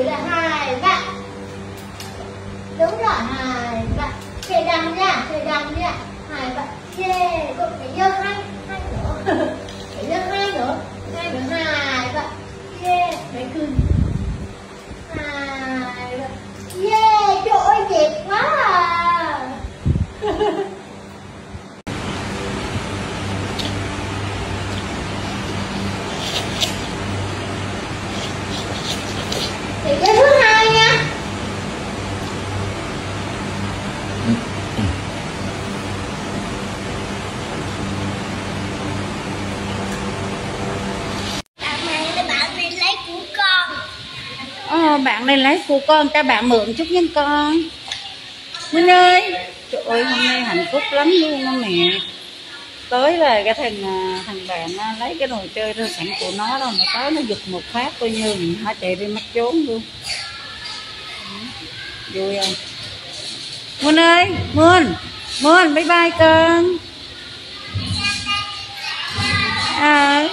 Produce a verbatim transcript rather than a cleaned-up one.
Cuối là hai bạn. Đúng rồi, hai bạn. Cây đằng nha, cây đằng nha. Hai bạn. Yeah, cậu phải nhớ hai, hai nữa. Phải nhớ hai nữa. Hai nữa, hai bạn. Yeah, phải cười. Hai bạn. Yeah, trời ơi đẹp quá à. Thì cái thứ hai nha. Bạn này là bạn đi lấy của con. Ờ, bạn này lấy của con, cho bạn mượn chút nha con. Minh ơi, trời ơi hôm nay hạnh phúc lắm luôn đó mẹ. Tới là cái thằng thằng bạn lấy cái đồ chơi ra sẵn của nó rồi, mà tới nó giật một phát coi như mình hả chạy đi mất trốn luôn. Vui không? Minh ơi, Minh, Minh bye bye con. À.